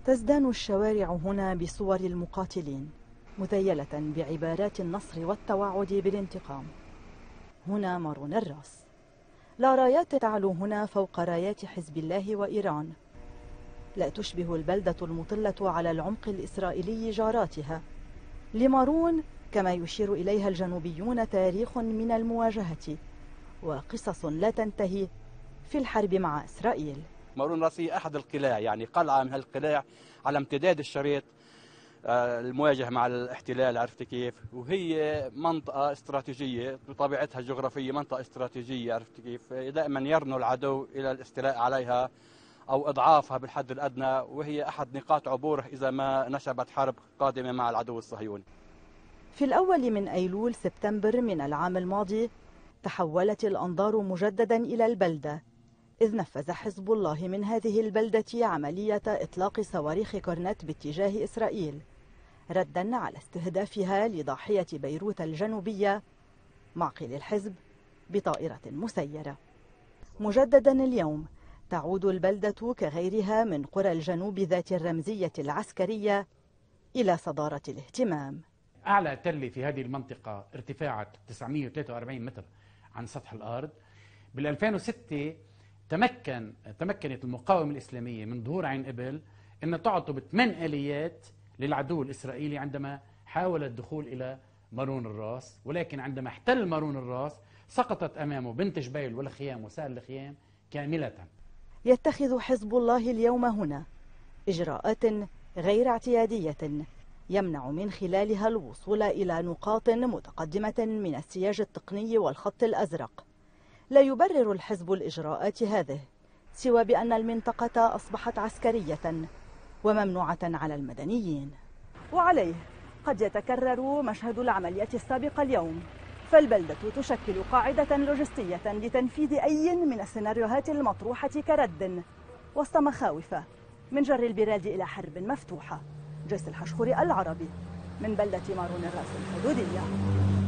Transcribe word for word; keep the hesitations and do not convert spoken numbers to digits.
تزدان الشوارع هنا بصور المقاتلين مذيلة بعبارات النصر والتوعد بالانتقام. هنا مارون الراس. لا رايات تعلو هنا فوق رايات حزب الله وإيران. لا تشبه البلدة المطلة على العمق الإسرائيلي جاراتها. لمارون كما يشير إليها الجنوبيون تاريخ من المواجهة وقصص لا تنتهي في الحرب مع إسرائيل. مارون راس هي أحد القلاع، يعني قلعة من هالقلاع على امتداد الشريط المواجهة مع الاحتلال، عرفت كيف؟ وهي منطقة استراتيجية بطبيعتها الجغرافية، منطقة استراتيجية، عرفت كيف؟ دائما يرنو العدو إلى الاستيلاء عليها أو إضعافها بالحد الأدنى، وهي أحد نقاط عبوره إذا ما نشبت حرب قادمة مع العدو الصهيوني. في الأول من أيلول سبتمبر من العام الماضي تحولت الأنظار مجددا إلى البلدة، إذ نفذ حزب الله من هذه البلدة عملية إطلاق صواريخ كورنت باتجاه إسرائيل ردا على استهدافها لضاحية بيروت الجنوبية معقل الحزب بطائرة مسيرة. مجددا اليوم تعود البلدة كغيرها من قرى الجنوب ذات الرمزية العسكرية إلى صدارة الاهتمام. أعلى تلة في هذه المنطقة ارتفاعها تسعمئة وثلاثة وأربعين متر عن سطح الأرض. بال ألفين وستة تمكن تمكنت المقاومة الإسلامية من ظهور عين قبل أن تعطب ثمان آليات للعدو الإسرائيلي عندما حاول الدخول إلى مارون الراس، ولكن عندما احتل مارون الراس سقطت أمامه بنت جبيل والخيام وسائل الخيام كاملة. يتخذ حزب الله اليوم هنا إجراءات غير اعتيادية يمنع من خلالها الوصول إلى نقاط متقدمة من السياج التقني والخط الأزرق. لا يبرر الحزب الإجراءات هذه سوى بأن المنطقة أصبحت عسكرية وممنوعة على المدنيين. وعليه قد يتكرر مشهد العملية السابقة اليوم، فالبلدة تشكل قاعدة لوجستية لتنفيذ أي من السيناريوهات المطروحة كرد وسط مخاوف من جر البلاد إلى حرب مفتوحة. جيس الحشخوري، العربي، من بلدة مارون الراس الحدودية.